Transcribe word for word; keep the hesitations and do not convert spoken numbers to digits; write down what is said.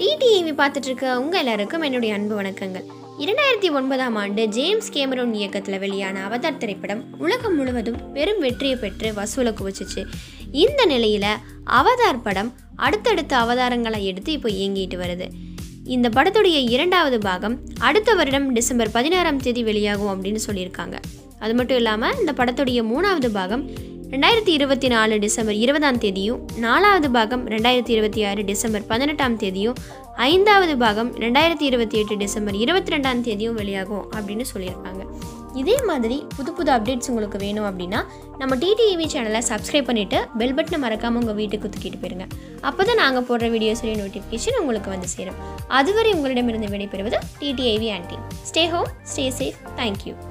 TTV பார்த்துட்டு இருக்க உங்கள் எல்லாருக்கும் என்னுடைய அன்பு வணக்கங்கள். இரண்டாயிரத்தி ஒன்பதாம் ஆண்டு ஜேம்ஸ் கேமரூன் இயக்கத்தில் வெளியான அவதார் திரைப்படம் உலகம் முழுவதும் பெரும் வெற்றியை பெற்று வசூலை குவிச்சிச்சு. இந்த நிலையில் அவதார் படம் அடுத்தடுத்த அவதாரங்களை எடுத்து இப்போ இயங்கிட்டு வருது. இந்த படத்துடைய இரண்டாவது பாகம் அடுத்த வருடம் டிசம்பர் பதினாறாம் தேதி வெளியாகும் அப்படின்னு சொல்லியிருக்காங்க. அது மட்டும் இல்லாமல் இந்த படத்துடைய மூணாவது பாகம் ரெண்டாயிரத்தி இருபத்தி நாலு டிசம்பர் இருபதாம் தேதியும், நாலாவது பாகம் ரெண்டாயிரத்தி இருபத்தி ஆறு டிசம்பர் பதினெட்டாம் தேதியும், ஐந்தாவது பாகம் ரெண்டாயிரத்தி இருபத்தி எட்டு டிசம்பர் இருபத்தி ரெண்டாம் தேதியும் வெளியாகும் அப்படின்னு சொல்லியிருக்காங்க. இதே மாதிரி புது புது அப்டேட்ஸ் உங்களுக்கு வேணும் அப்படின்னா நம்ம டிடிவி சேனலை சப்ஸ்கிரைப் பண்ணிவிட்டு பெல் பட்டனை மறக்காமல் உங்கள் வீட்டுக்கு தூக்கிட்டு போயிருங்க. அப்போ தான் நாங்கள் போடுற வீடியோஸுடைய நோட்டிஃபிகேஷன் உங்களுக்கு வந்து சேரும். அதுவரை உங்களிடமிருந்து விடைபெறுவது டிடிவி ஆண்டி. Stay home, stay safe. Thank you.